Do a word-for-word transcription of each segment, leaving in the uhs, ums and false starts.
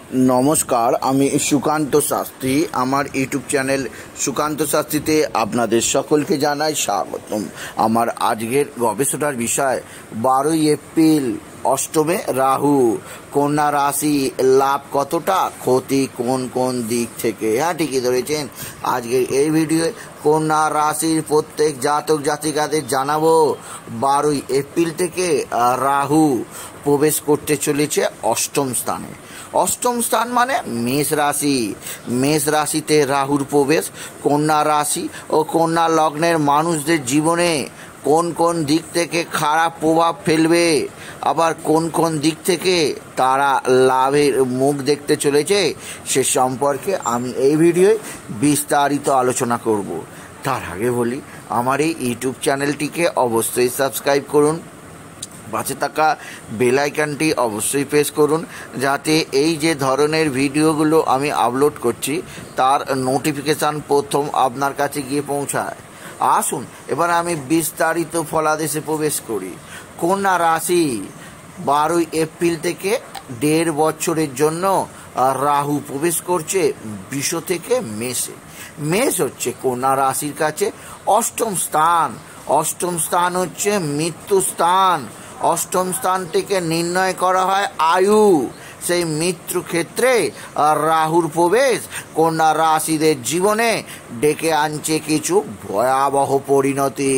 नमस्कार आमी सुकान्त शास्त्री आमार यूट्यूब चैनल सुकान्त शास्त्रीते आपनादेर सकलके जानाई स्वागतम। आमार आजकेर गवेषणार विषय बारोई एप्रिल अष्टमे राहु कन्या राशि लाभ कतटा क्षति कोन कोन दिक थेके। हाँ ठीकई धरेछेन। आजकेर एई भिडियोए कन्या राशिर प्रत्येक जातक जातिकादेर जानाबो बारोई एप्रिल थेके राहु प्रवेश करते चलेছে अष्टम स्थाने। अष्टम स्थान माने मेष राशि। मेष राशिते राहुर प्रवेश कन्या राशि और कन्या लग्नेर मानुषदेर जीवने कोन कोन दिक थेके खाराप प्रभाव फेलबे आबार कोन कोन दिक थेके तारा लाभेर मुख देखते चलेছে से सम्पर्के आमी এই ভিডিওয়ে বিস্তারিত आलोचना करब। तार आगे बोली आमार এই यूट्यूब चैनलটিকে অবশ্যই সাবস্ক্রাইব করুন, पाशे थाका बेल आइकनटी अवश्य प्रेस करुन जाते এই যে ধরনের ভিডিওগুলো আমি আপলোড করছি তার নোটিফিকেশন प्रथम আপনার কাছে গিয়ে পৌঁছায়। আসুন এবার আমি বিস্তারিত ফলাদেশে প্রবেশ করি। কন্যা রাশি বারোই এপ্রিল থেকে দেড় বছরের জন্য রাহু প্রবেশ করছে বৃষ থেকে মেষে। মেষ হচ্ছে কন্যা রাশির কাছে অষ্টম স্থান। অষ্টম স্থান হচ্ছে মৃত্যু স্থান। অষ্টম স্থানটিকে নির্ণয় করা হয় আয়ু। সেই মৃত্যু ক্ষেত্রে রাহুর প্রবেশ কন্যা রাশিদের জীবনে ডেকে আনছে কিছু ভয়াবহ পরিণতি।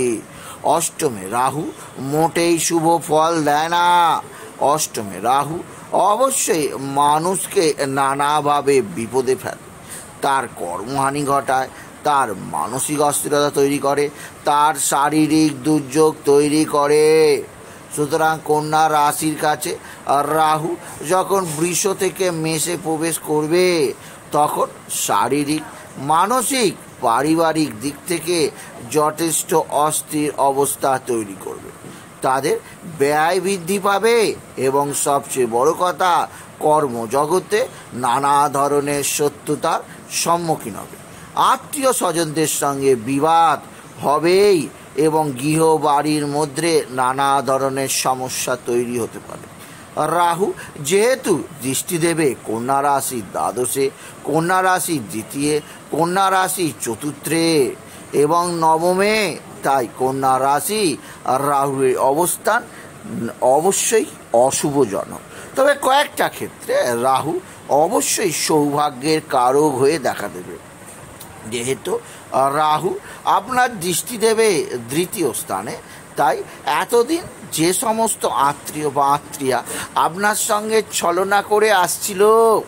অষ্টমে রাহু মোটেই শুভ ফল দেয় না। অষ্টমে রাহু অবশ্যই মানুষকে নানাভাবে বিপদে ফেলে, তার কর্মহানি ঘটায়, তার মানসিক অস্থিরতা তৈরি করে, তার শারীরিক দুর্যোগ তৈরি করে। সুতরাং কন্যা রাশির কাছে রাহু যখন বৃষ থেকে মেষে প্রবেশ করবে তখন শারীরিক মানসিক পারিবারিক দিক থেকে যথেষ্ট অস্থির অবস্থা তৈরি করবে। তাদের ব্যয় বৃদ্ধি পাবে এবং সবচেয়ে বড় কথা কর্মজগতে নানা ধরনের শত্রুতার সম্মুখীন হবে। আত্মীয় স্বজনদের সঙ্গে বিবাদ হবেই এবং গৃহ বাড়ির মধ্যে নানা ধরনের সমস্যা তৈরি হতে পারে। রাহু যেহেতু দৃষ্টি দেবে কন্যা রাশির দ্বাদশে, কন্যা রাশির দ্বিতীয়, কন্যা রাশির চতুর্থে এবং নবমে, তাই কন্যা রাশি রাহুর অবস্থান অবশ্যই অশুভজনক। তবে কয়েকটা ক্ষেত্রে রাহু অবশ্যই সৌভাগ্যের কারক হয়ে দেখা দেবে। যেহেতু রাহু আপনার দৃষ্টি দেবে দ্বিতীয় স্থানে, তাই এতদিন যে সমস্ত আত্মীয় বা আত্মীয়া আপনার সঙ্গে ছলনা করে আসছিল,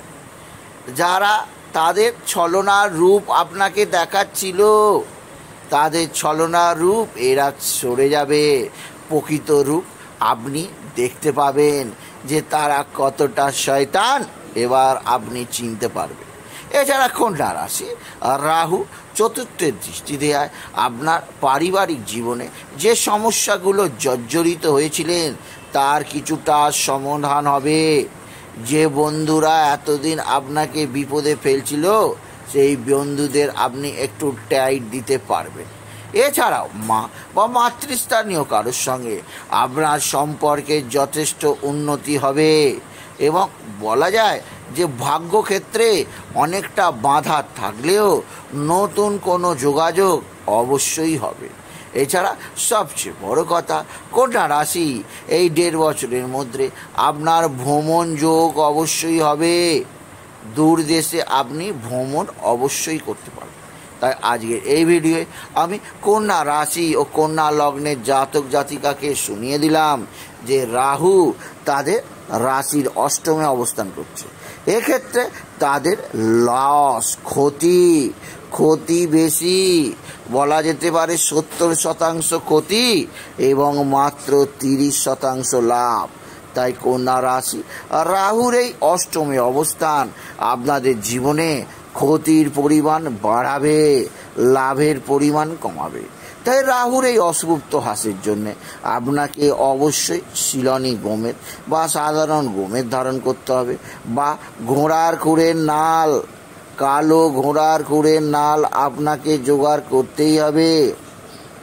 যারা তাদের ছলনার রূপ আপনাকে দেখাচ্ছিল, তাদের ছলনার রূপ এরা সরে যাবে। প্রকৃত রূপ আপনি দেখতে পাবেন যে তারা কতটা শয়তান এবার আপনি চিনতে পারবেন। এছাড়া কন্যা রাশি রাহু চতুর্থের দৃষ্টি দেয় আপনার পারিবারিক জীবনে যে সমস্যাগুলো জর্জরিত হয়েছিলেন তার কিছুটা সমাধান হবে। যে বন্ধুরা এতদিন আপনাকে বিপদে ফেলছিল সেই বন্ধুদের আপনি একটু টাইট দিতে পারবেন। এছাড়াও মা বা মাতৃস্থানীয় কারোর সঙ্গে আপনার সম্পর্কে যথেষ্ট উন্নতি হবে এবং বলা যায় যে ভাগ্যক্ষেত্রে অনেকটা বাধা থাকলেও নতুন কোনো যোগাযোগ অবশ্যই হবে। এছাড়া সবচেয়ে বড় কথা কন্যা রাশি এই দেড় বছরের মধ্যে আপনার ভ্রমণ যোগ অবশ্যই হবে। দূর দেশে আপনি ভ্রমণ অবশ্যই করতে পারবেন। তাই আজকের এই ভিডিওয়ে আমি কন্যা রাশি ও কন্যা লগ্নের জাতক জাতিকাকে শুনিয়ে দিলাম যে রাহু তাদের রাশির অষ্টমে অবস্থান করছে। এক্ষেত্রে তাদের লস ক্ষতি ক্ষতি বেশি, বলা যেতে পারে সত্তর শতাংশ ক্ষতি এবং মাত্র তিরিশ শতাংশ লাভ। তাই কন্যা রাশি রাহুর এই অষ্টমে অবস্থান আপনাদের জীবনে ক্ষতির পরিমাণ বাড়াবে, লাভের পরিমাণ কমাবে। তাই রাহুর এই অশুভ হাসির জন্য আপনাকে অবশ্যই শিলনী গোমেদ বা সাধারণ গোমেদ ধারণ করতে হবে, বা ঘোড়ার খুরের নাল, কালো ঘোড়ার খুরের নাল আপনাকে জোগাড় করতেই হবে।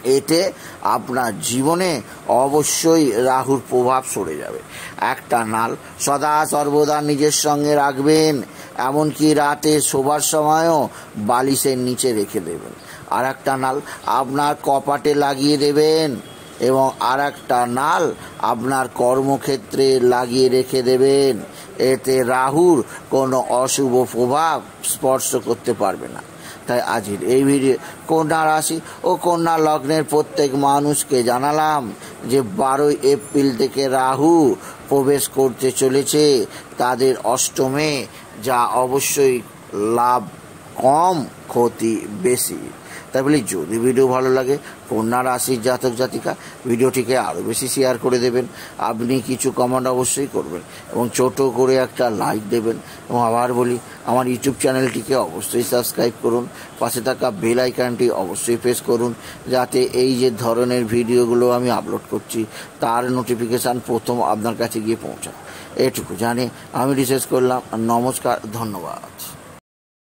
এতে আপনার জীবনে অবশ্যই রাহুর প্রভাব সরে যাবে। একটা নাল সদা সর্বদা নিজের সঙ্গে রাখবেন, এমনকি রাতে শোবার সময়ও বালিশের নিচে রেখে দেবেন। আর একটা নাল আপনার কপাটে লাগিয়ে দেবেন এবং আর একটা নাল আপনার কর্মক্ষেত্রে লাগিয়ে রেখে দেবেন। এতে রাহুর কোনো অশুভ প্রভাব স্পর্শ করতে পারবে না। তাই আজকের এই ভিডিও কন্যা রাশি ও কন্যা লগ্নের প্রত্যেক মানুষকে জানালাম যে বারোই এপ্রিল থেকে রাহু প্রবেশ করতে চলেছে তাদের অষ্টমে, যা অবশ্যই লাভ কম ক্ষতি বেশি। তাই বলি যদি ভিডিও ভালো লাগে কন্যা রাশির জাতক জাতিকা ভিডিওটিকে আরও বেশি শেয়ার করে দেবেন, আপনি কিছু কমেন্ট অবশ্যই করবেন এবং ছোট করে একটা লাইক দেবেন। এবং আবার বলি আমার ইউটিউব চ্যানেলটিকে অবশ্যই সাবস্ক্রাইব করুন, পাশে থাকা বেল আইকনটি অবশ্যই প্রেস করুন যাতে এই যে ধরনের ভিডিওগুলো আমি আপলোড করছি তার নোটিফিকেশান প্রথম আপনার কাছে গিয়ে পৌঁছায়। এটুকু জানি আমি রিসার্চ করলাম। নমস্কার, ধন্যবাদ।